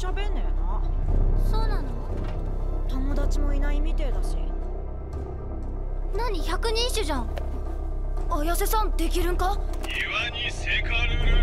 喋んねえな。 そうなの？ 友達もいないみてえだし。 何百人一首じゃん。綾瀬さんできるんか？ 岩にせかるる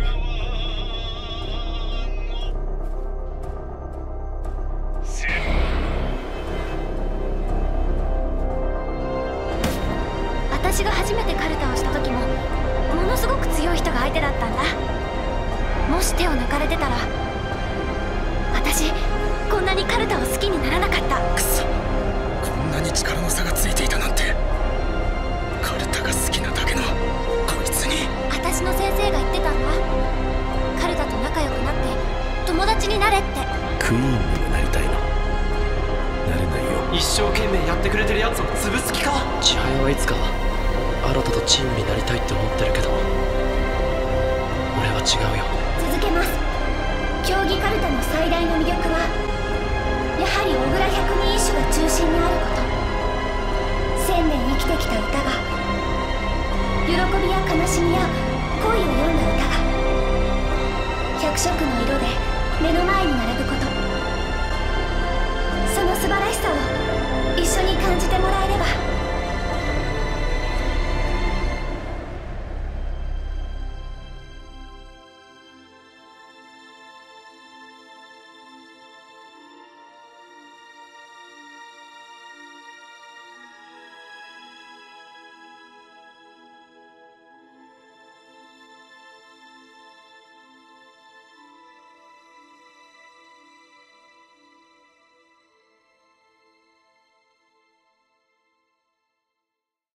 私が初めてカルタをした時もものすごく強い人が相手だったんだ。もし手を抜かれてたら私こんなにカルタを好きにならなかった。 くそ、こんなに力の差がついていたなんて。カルタが好きなだけのこいつに。 私の先生が言ってたんだ。カルタと仲良くなって友達になれって。 クイーンにもなりたいの？なれないよ。 一生懸命やってくれてるやつを潰す気か？ 千早はいつか新とチームになりたいって思ってるけど俺は違うよ。 続けます。競技カルタの最大の魅力はやはり小倉百人一首が中心にあること。1000年生きてきた歌が喜びや悲しみや恋を詠んだ歌が100色の色で目の前に並ぶこと。その素晴らしさを一緒に感じてもらえれば